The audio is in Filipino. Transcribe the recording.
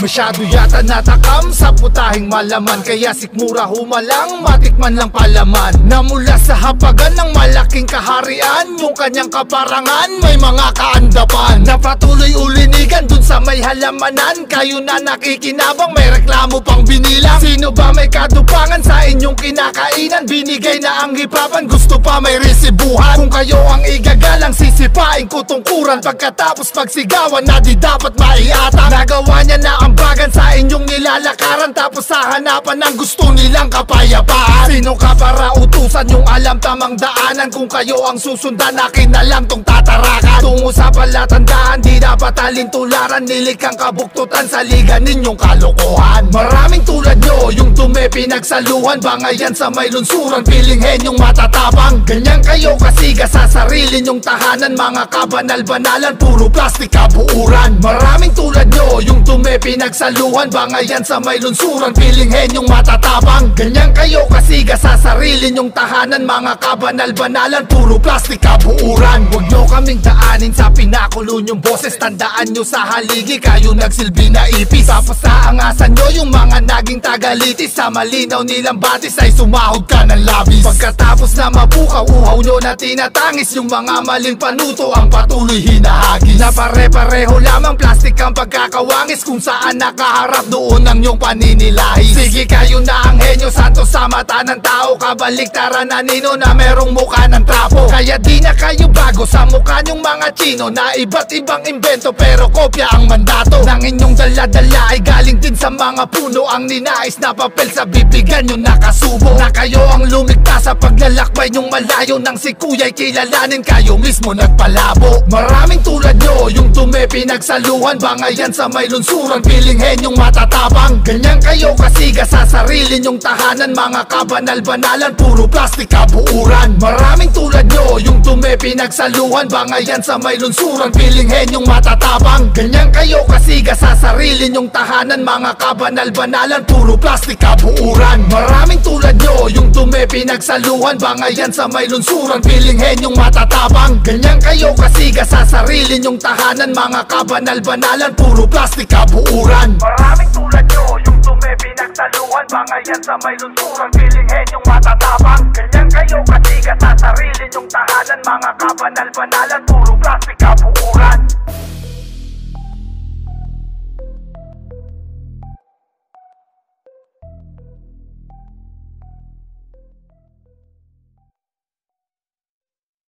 Masyado yata natakam sa putahing malaman, kaya sikmura humalang matikman lang palaman. Na mula sa hapagan ng malaking kaharian, yung kanyang kaparangan may mga kaandapan. Na patuloy ulinigan dun sa may halamanan, kayo na nakikinabang may reklamo pang binilang. Sino ba may katupangan sa inyong kinakainan? Binigay na ang hipapan, gusto pa may resibuhan. Kung kayo ang igagalang, sisipain ko tungkuran. Pagkatapos pagsigawan na di dapat maiatang. Nagawa niya na ambagan sa inyong nilalakaran, tapos sa hanapan ng gusto nilang kapayapaan. Sino ka para utusan yung alam tamang daanan? Kung kayo ang susundan, akin na lang tong tatarakan. Tungo sa palatandaan, di dapat alintularan. Nilikang kabuktutan sa liga ninyong kalokohan. Maraming tulad nyo, yung dumi pinagsaluhan. Bangayan sa may lunsuran, piling henyong matatapang. Ganyan kayo kasiga sa sarili nyong tahanan. Mga kabanal-banalan, puro plastik kabuuran. Maraming tulad nyo, yung dumi pinagsaluhan. Bangayan sa may lunsuran, piling henyong matatapang. Ganyan kayo kasiga sa sarili nyong tahanan. Mga kabanal-banalan, puro plastik kabuuran. Huwag nyo kaming daanin sa pinakulo nyong boses. Tandaan nyo sa haligi, kayo nagsilbi na ipis. Tapos sa angasan nyo, yung mga naging tagalitis. Sa malinaw nilang batis ay sumahod ka ng labis. Pagkatapos na mabukaw, uhaw nyo na tinatangis. Yung mga maling panuto ang patuloy hinahagis. Na pare-pareho lamang plastik ang pagkakawangis. Kung saan nakaharap doon ang iyong paninilahis. Sige, kayo na ang henyo santo sa mata ng tao. Kabaliktaran na nino na merong mukha ng trapo. Kaya di na kayo bago sa mukha nyong mga Chino na iba't ibang imbento pero kopya ang mandato. Nang inyong dala-dala ay galing din sa mga puno. Ang ninais na papel sa bibigan nyo nakasubo. Na kayo ang lumiktas sa paglalakbay nyong malayo. Nang si kuya'y kilalanin, kayo mismo nagpalabo. Maraming tulad nyo, yung dumi pinagsaluhan. Bangayan sa may lunsuran, piling henyong matatapang. Ganyan kayo kasiga sa sarili nyong tahanan. Mga kabanal-banalan, puro plastik kabuuran. Maraming tulad nyo, yung dumi pinagsaluhan. Bangayan sa may lunsuran, piling henyong matatapang. Ganyan kayo kasiga sa sarili nyong tahanan. Mga kabanal-banalan, puro plastik kabuuran. Maraming tulad nyo, yung dumi pinagsaluhan. Bangayan sa may lunsuran, piling henyong matatapang. Ganyan kayo kasiga sa sarili nyong tahanan. Mga kabanal-banalan, puro plastik kabuuran. Maraming tulad nyo, yung dumi pinagsaluhan. Bangayan sa may lunsuran, piling henyong matatapang. Ganyan kayo kasiga sa sarili nyong tahanan. Mga kabanal-banalan, puro plastik kabuuran.